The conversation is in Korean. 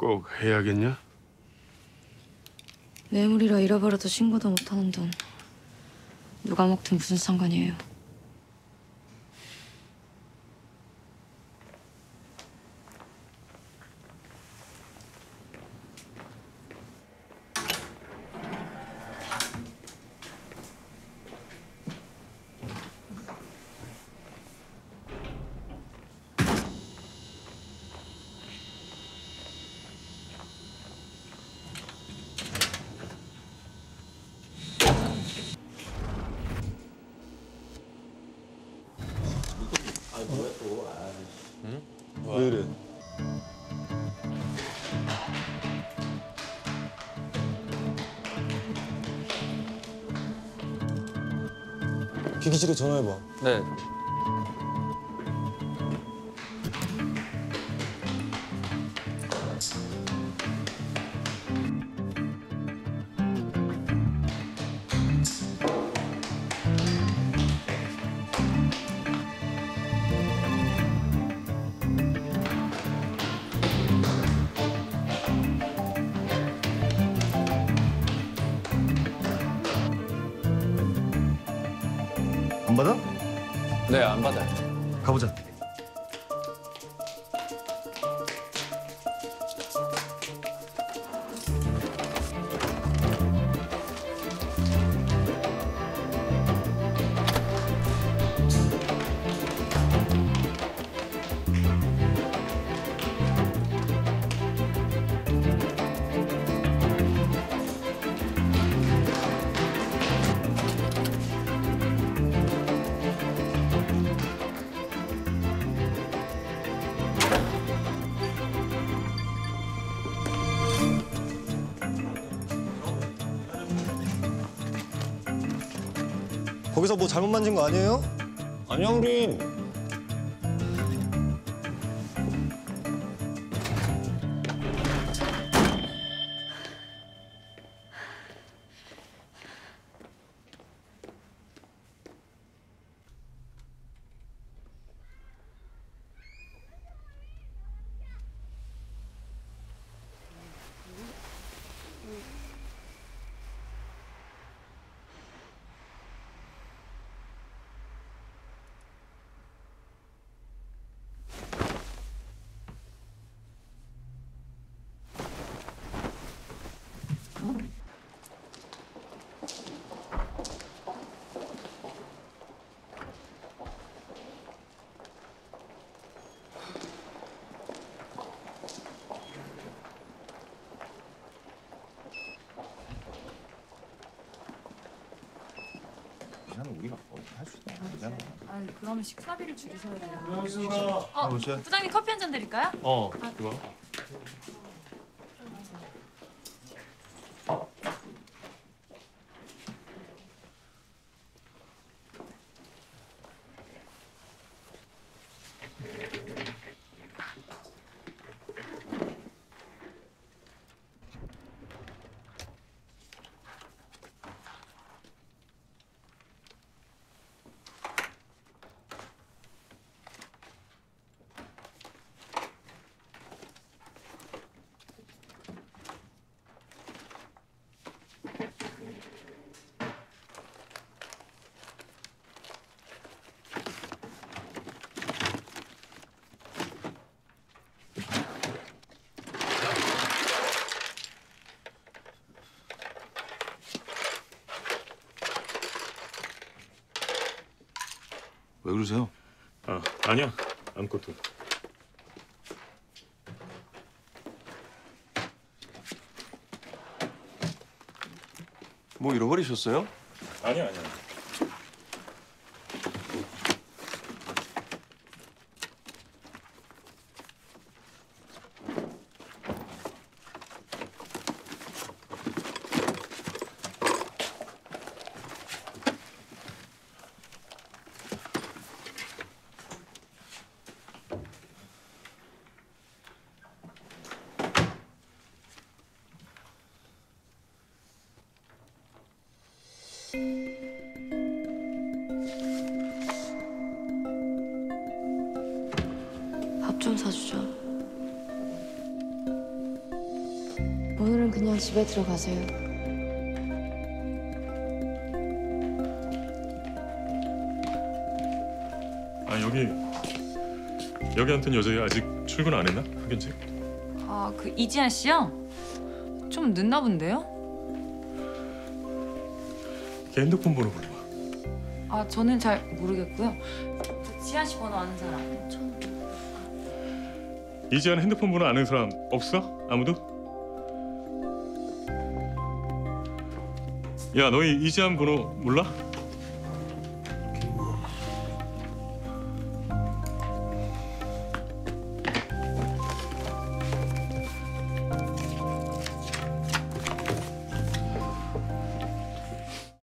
꼭 해야겠냐? 뇌물이라 잃어버려도 신고도 못하는 돈 누가 먹든 무슨 상관이에요. 왜 이래? 기기실에 전화해봐. 네. 안 받아? 네, 안 받아요. 가보자. 거기서 뭐 잘못 만진 거 아니에요? 아니야, 우린. 우리가 할 수 있다. 괜찮아. 아니 그러면 식사비를 줄이셔야 돼요. 안녕하세요. 부장님 커피 한 잔 드릴까요? 그거. 왜 그러세요? 아니야. 아무것도. 뭐 잃어버리셨어요? 아니야. 밥 좀 사주죠. 오늘은 그냥 집에 들어가세요. 아 여기한테는 여자애 아직 출근 안 했나? 학연지? 아, 그 이지한 씨요? 좀 늦나 본데요? 걔 핸드폰 번호 불러봐. 아, 저는 잘 모르겠고요. 그 지한 씨 번호 아는 사람. 이지한 핸드폰 번호 아는 사람 없어? 아무도? 야, 너희 이지한 번호 몰라?